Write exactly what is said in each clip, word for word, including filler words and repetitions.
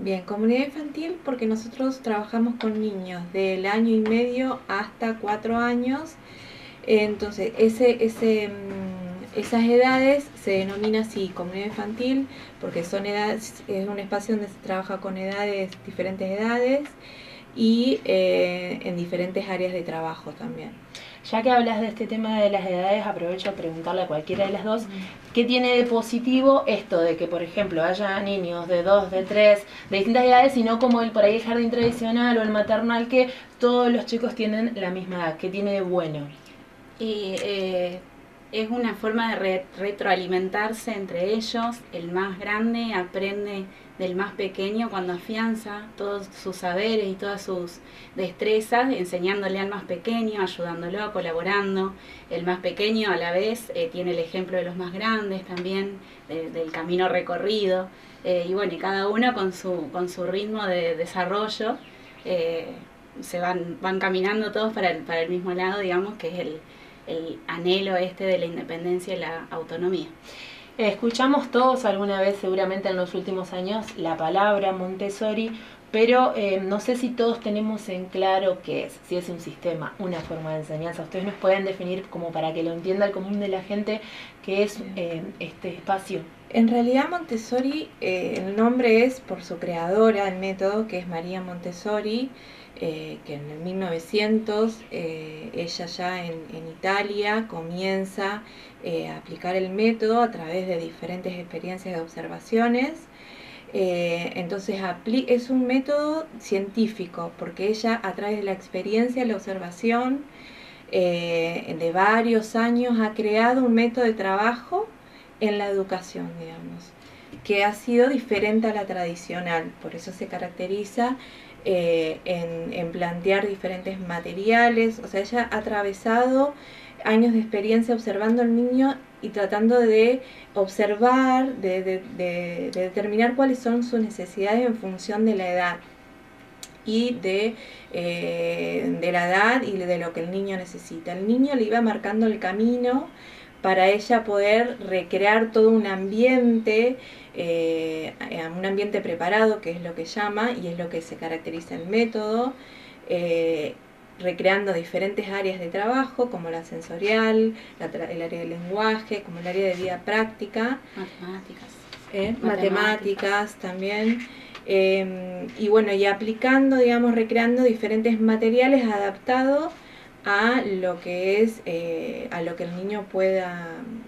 Bien, comunidad infantil porque nosotros trabajamos con niños del año y medio hasta cuatro años. Entonces, ese, ese, mm, esas edades se denomina así, comunidad infantil, porque son edades, es un espacio donde se trabaja con edades, diferentes edades y eh, en diferentes áreas de trabajo también. Ya que hablas de este tema de las edades, aprovecho a preguntarle a cualquiera de las dos, ¿qué tiene de positivo esto de que, por ejemplo, haya niños de dos, de tres, de distintas edades, y no como el por ahí el jardín tradicional o el maternal, que todos los chicos tienen la misma edad? ¿Qué tiene de bueno? Y eh, es una forma de re retroalimentarse entre ellos. El más grande aprende del más pequeño cuando afianza todos sus saberes y todas sus destrezas, enseñándole al más pequeño, ayudándolo, colaborando. El más pequeño a la vez eh, tiene el ejemplo de los más grandes también, de, del camino recorrido. Eh, y bueno, y cada uno con su, con su ritmo de desarrollo eh, se van, van caminando todos para el, para el mismo lado, digamos, que es el, el anhelo este de la independencia y la autonomía. Escuchamos todos alguna vez, seguramente en los últimos años, la palabra Montessori, pero eh, no sé si todos tenemos en claro qué es, si es un sistema, una forma de enseñanza. Ustedes nos pueden definir, como para que lo entienda el común de la gente, qué es eh, este espacio. En realidad Montessori, eh, el nombre es por su creadora, el método, que es María Montessori, eh, que en el mil novecientos eh, ella ya en, en Italia comienza eh, a aplicar el método a través de diferentes experiencias de observaciones. Eh, entonces es un método científico porque ella a través de la experiencia, la observación eh, de varios años ha creado un método de trabajo en la educación, digamos, que ha sido diferente a la tradicional, por eso se caracteriza eh, en, en plantear diferentes materiales. O sea, ella ha atravesado años de experiencia observando al niño y tratando de observar, de, de, de, de determinar cuáles son sus necesidades en función de la edad y de, eh, de la edad y de lo que el niño necesita. El niño le iba marcando el camino para ella poder recrear todo un ambiente, eh, un ambiente preparado, que es lo que llama, y es lo que se caracteriza el método, eh, recreando diferentes áreas de trabajo, como la sensorial, la el área del lenguaje, como el área de vida práctica. Matemáticas. Eh, matemáticas. matemáticas también. Eh, y bueno, y aplicando, digamos, recreando diferentes materiales adaptados a lo que es, eh, a lo que el niño pueda,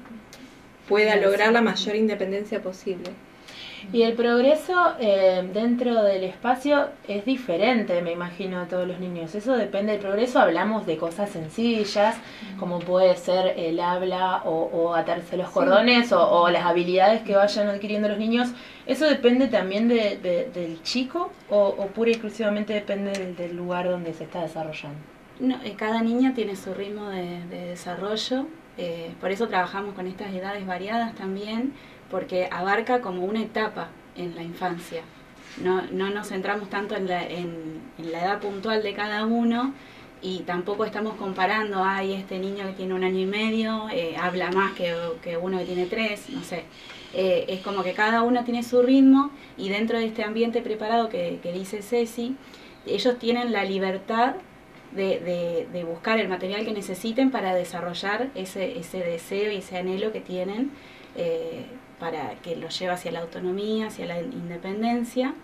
pueda lograr la mayor independencia posible. Y el progreso eh, dentro del espacio es diferente, me imagino, a todos los niños. Eso depende del progreso. Hablamos de cosas sencillas, mm. como puede ser el habla o, o atarse los cordones, sí. o, o las habilidades que vayan adquiriendo los niños. ¿Eso depende también de, de, del chico o, o pura y exclusivamente depende del, del lugar donde se está desarrollando? No, eh, cada niño tiene su ritmo de, de desarrollo, eh, por eso trabajamos con estas edades variadas también, porque abarca como una etapa en la infancia. No, no nos centramos tanto en la, en, en la edad puntual de cada uno y tampoco estamos comparando, ay, este niño que tiene un año y medio eh, habla más que, que uno que tiene tres, no sé. Eh, es como que cada uno tiene su ritmo y dentro de este ambiente preparado que, que dice Ceci, ellos tienen la libertad De, de, de buscar el material que necesiten para desarrollar ese, ese deseo y ese anhelo que tienen eh, para que los lleve hacia la autonomía, hacia la independencia.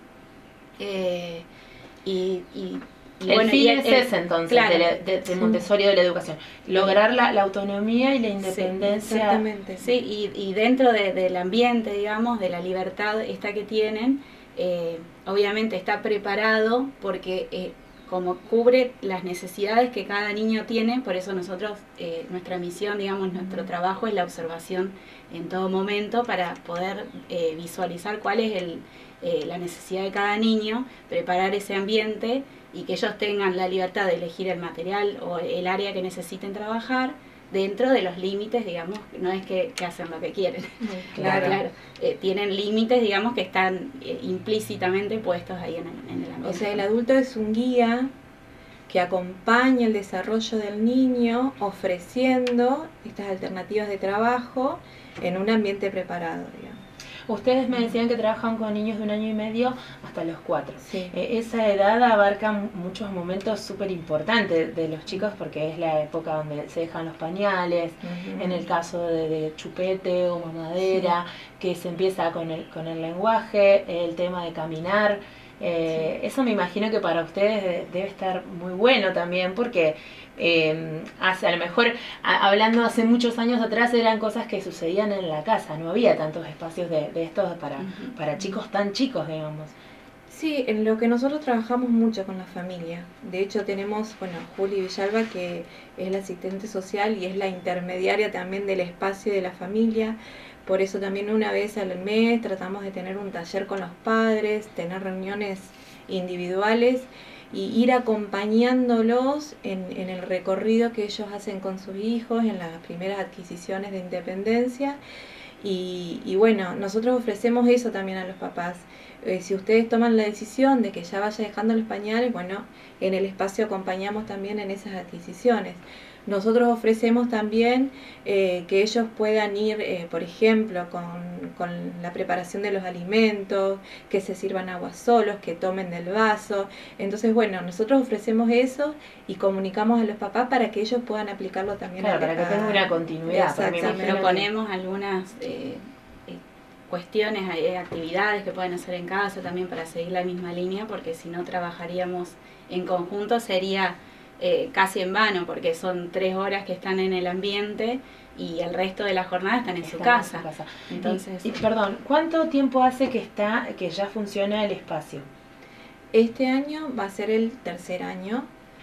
Eh, y, y, y el bueno, fin y es el, ese entonces, claro, de, la, de, de Montessori de la educación, lograr la, la autonomía y la independencia. Sí, exactamente. Sí, y, y dentro de, del ambiente, digamos, de la libertad esta que tienen, eh, obviamente está preparado porque eh, como cubre las necesidades que cada niño tiene, por eso nosotros, eh, nuestra misión, digamos, nuestro trabajo es la observación en todo momento para poder eh, visualizar cuál es el, eh, la necesidad de cada niño, preparar ese ambiente y que ellos tengan la libertad de elegir el material o el área que necesiten trabajar dentro de los límites, digamos, no es que, que hacen lo que quieren. Claro, claro. Eh, tienen límites, digamos, que están eh, implícitamente puestos ahí en el, en el ambiente. O sea, el adulto es un guía que acompaña el desarrollo del niño ofreciendo estas alternativas de trabajo en un ambiente preparado, digamos. Ustedes me decían que trabajan con niños de un año y medio hasta los cuatro. Sí. Eh, esa edad abarca muchos momentos súper importantes de los chicos porque es la época donde se dejan los pañales, uh-huh. en el caso de, de chupete o mamadera, sí. que se empieza con el, con el lenguaje, el tema de caminar. Eh, sí. Eso me imagino que para ustedes debe estar muy bueno también porque eh, hace, a lo mejor a, hablando hace muchos años atrás eran cosas que sucedían en la casa, no había tantos espacios de, de estos para, uh-huh. para chicos tan chicos, digamos. Sí, en lo que nosotros trabajamos mucho con la familia. De hecho tenemos, bueno, Juli Villalba, que es la asistente social y es la intermediaria también del espacio de la familia. Por eso también una vez al mes tratamos de tener un taller con los padres, tener reuniones individuales y ir acompañándolos en, en el recorrido que ellos hacen con sus hijos, en las primeras adquisiciones de independencia. Y, y bueno, nosotros ofrecemos eso también a los papás. Eh, si ustedes toman la decisión de que ya vaya dejando los pañales, bueno, en el espacio acompañamos también en esas adquisiciones. Nosotros ofrecemos también eh, que ellos puedan ir, eh, por ejemplo, con, con la preparación de los alimentos, que se sirvan agua solos, que tomen del vaso. Entonces, bueno, nosotros ofrecemos eso y comunicamos a los papás para que ellos puedan aplicarlo también. Claro, a, para que tenga una continuidad. Exactamente. Proponemos algunas eh, eh, cuestiones, eh, actividades que pueden hacer en casa también para seguir la misma línea, porque si no trabajaríamos en conjunto sería... Eh, casi en vano, porque son tres horas que están en el ambiente y el resto de la jornada están en, su, casa. en su casa. Entonces, y, y, perdón, ¿cuánto tiempo hace que está, que ya funciona el espacio? Este año va a ser el tercer año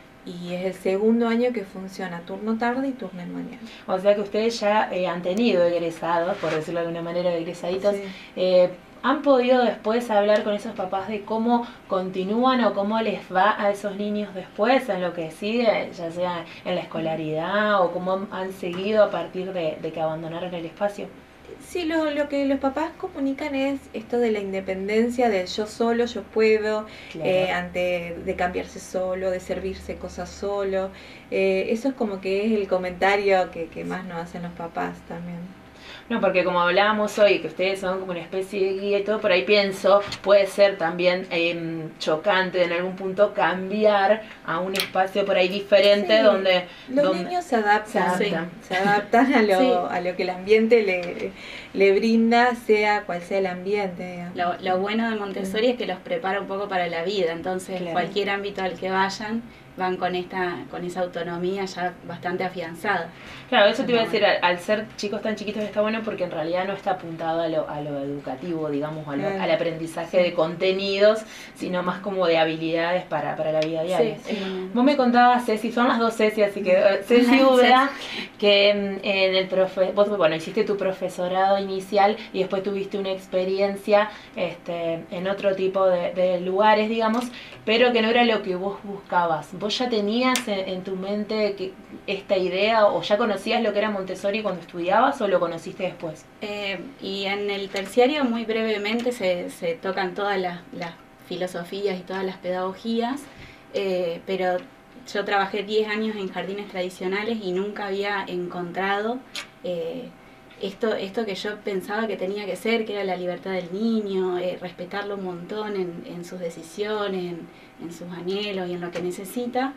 y es el segundo año que funciona turno tarde y turno en mañana. O sea que ustedes ya eh, han tenido egresados, por decirlo de alguna manera, egresaditos. Sí. Eh, ¿Han podido después hablar con esos papás de cómo continúan o cómo les va a esos niños después en lo que sigue, ya sea en la escolaridad o cómo han seguido a partir de, de que abandonaron el espacio? Sí, lo, lo que los papás comunican es esto de la independencia, del yo solo, yo puedo, claro. eh, ante de cambiarse solo, de servirse cosas solo. Eh, eso es como que es el comentario que, que más nos hacen los papás también. No, porque como hablábamos hoy, que ustedes son como una especie de guía y todo, por ahí pienso, puede ser también eh, chocante en algún punto cambiar a un espacio por ahí diferente, sí, donde... Los donde niños se adaptan, se adaptan, sí, se adaptan a, lo, sí. a lo que el ambiente le, le brinda, sea cual sea el ambiente. Lo, lo bueno de Montessori es que los prepara un poco para la vida, entonces claro. cualquier ámbito al que vayan, van con esta con esa autonomía ya bastante afianzada. Claro, eso te iba a decir, al, al ser chicos tan chiquitos está bueno porque en realidad no está apuntado a lo, a lo educativo, digamos, a lo, al aprendizaje sí. de contenidos, sino más como de habilidades para, para la vida diaria. Sí, sí. Vos me contabas, Ceci, son las dos Ceci, así que Ceci Úbeda, que en el profe, vos bueno, hiciste tu profesorado inicial y después tuviste una experiencia este, en otro tipo de, de lugares, digamos, pero que no era lo que vos buscabas. ¿Vos ya tenías en, en tu mente que esta idea o ya conocías lo que era Montessori cuando estudiabas o lo conociste después? Eh, y en el terciario muy brevemente se, se tocan todas las, las filosofías y todas las pedagogías, eh, pero yo trabajé diez años en jardines tradicionales y nunca había encontrado eh, esto, esto que yo pensaba que tenía que ser, que era la libertad del niño, eh, respetarlo un montón en, en sus decisiones, en, en sus anhelos y en lo que necesita.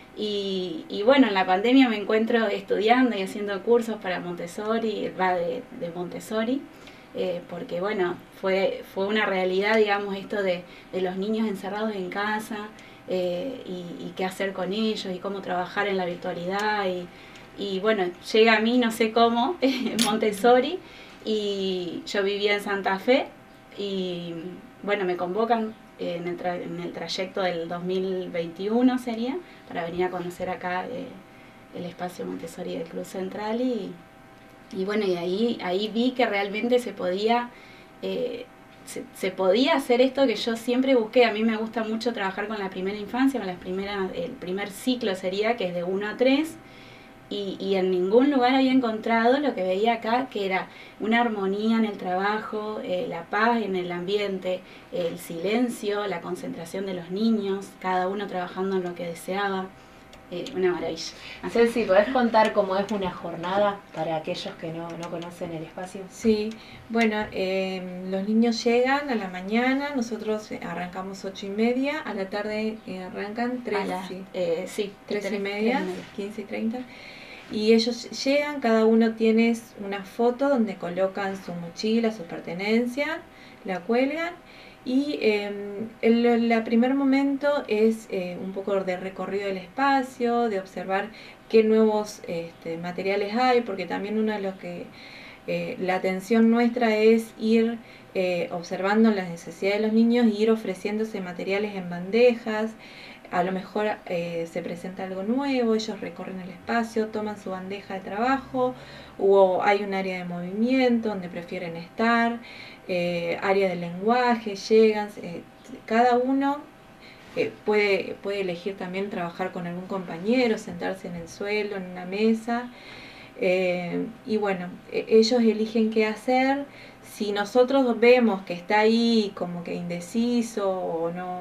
Y, y bueno, en la pandemia me encuentro estudiando y haciendo cursos para Montessori, va de, de Montessori, eh, porque bueno, fue, fue una realidad, digamos, esto de, de los niños encerrados en casa eh, y, y qué hacer con ellos y cómo trabajar en la virtualidad. Y, y bueno, llega a mí, no sé cómo, Montessori, y yo vivía en Santa Fe y bueno, me convocan en el, tra en el trayecto del dos mil veintiuno sería, para venir a conocer acá eh, el espacio Montessori del Club Central y, y bueno, y ahí, ahí vi que realmente se podía, eh, se, se podía hacer esto que yo siempre busqué. A mí me gusta mucho trabajar con la primera infancia, con las primeras, el primer ciclo sería, que es de uno a tres, Y, y en ningún lugar había encontrado lo que veía acá, que era una armonía en el trabajo, eh, la paz en el ambiente, el silencio, la concentración de los niños, cada uno trabajando en lo que deseaba. eh, una maravilla. Así. Ceci, ¿podés contar cómo es una jornada para aquellos que no, no conocen el espacio? Sí, bueno, eh, los niños llegan a la mañana, nosotros arrancamos ocho y media, a la tarde eh, arrancan tres, A la- sí, eh, sí, tres y tres- media, tres y media. quince y treinta. Y ellos llegan, cada uno tiene una foto donde colocan su mochila, sus pertenencias, la cuelgan. Y eh, el, el primer momento es eh, un poco de recorrido del espacio, de observar qué nuevos este, materiales hay, porque también uno de los que eh, la atención nuestra es ir eh, observando las necesidades de los niños y ir ofreciéndose materiales en bandejas. A lo mejor eh, se presenta algo nuevo, ellos recorren el espacio, toman su bandeja de trabajo, o hay un área de movimiento donde prefieren estar, eh, área de lenguaje, llegan, eh, cada uno eh, puede, puede elegir también trabajar con algún compañero, sentarse en el suelo, en una mesa, eh, y bueno, ellos eligen qué hacer. Si nosotros vemos que está ahí como que indeciso o no...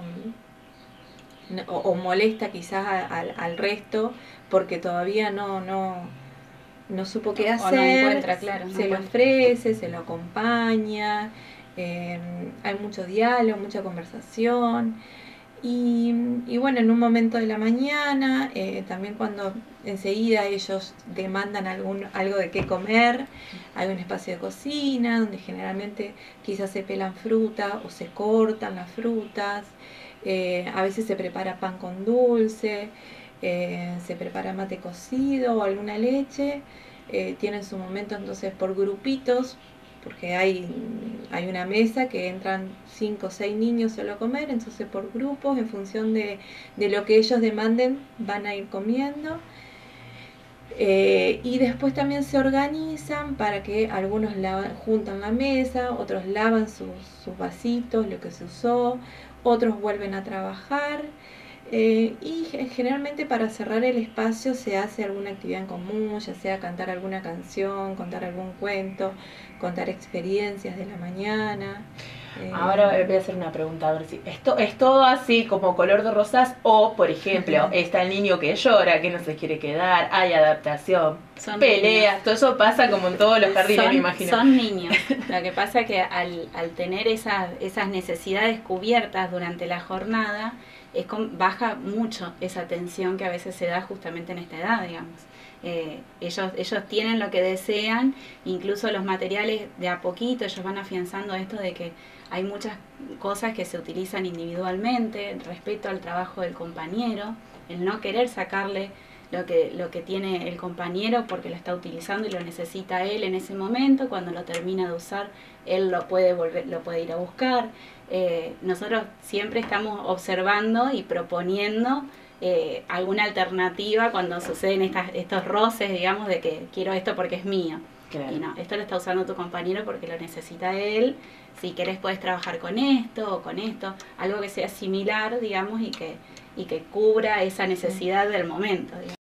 O, o molesta quizás a, a, al resto porque todavía no, no, no supo qué hacer, o no encuentra, claro, no se lo encuentra. ofrece, se lo acompaña, eh, hay mucho diálogo, mucha conversación. Y, y bueno, en un momento de la mañana, eh, también cuando enseguida ellos demandan algún, algo de qué comer, hay un espacio de cocina donde generalmente quizás se pelan fruta o se cortan las frutas. Eh, a veces se prepara pan con dulce, eh, se prepara mate cocido o alguna leche. Eh, tienen su momento entonces por grupitos, porque hay, hay una mesa que entran cinco o seis niños solo a comer, entonces por grupos, en función de, de lo que ellos demanden, van a ir comiendo. Eh, y después también se organizan para que algunos lavan, juntan la mesa, otros lavan sus, sus vasitos, lo que se usó, otros vuelven a trabajar. Eh, y generalmente para cerrar el espacio se hace alguna actividad en común, ya sea cantar alguna canción, contar algún cuento, contar experiencias de la mañana. Eh, Ahora voy a hacer una pregunta, a ver si esto es todo así como color de rosas o, por ejemplo, está el niño que llora, que no se quiere quedar, hay adaptación, Son peleas, niños. todo eso pasa como en todos los jardines, son, me imagino. Son niños. Lo que pasa es que al, al tener esas, esas necesidades cubiertas durante la jornada, es con, baja mucho esa tensión que a veces se da justamente en esta edad, digamos. Eh, ellos, ellos tienen lo que desean, incluso los materiales de a poquito, ellos van afianzando esto de que hay muchas cosas que se utilizan individualmente, respeto al trabajo del compañero, el no querer sacarle lo que, lo que tiene el compañero porque lo está utilizando y lo necesita él en ese momento. Cuando lo termina de usar, él lo puede volver, lo puede ir a buscar. Eh, nosotros siempre estamos observando y proponiendo eh, alguna alternativa cuando suceden estas, estos roces, digamos, de que quiero esto porque es mío. Claro. Y no, esto lo está usando tu compañero porque lo necesita él. Si querés puedes trabajar con esto o con esto, algo que sea similar, digamos, y que, y que cubra esa necesidad del momento, digamos.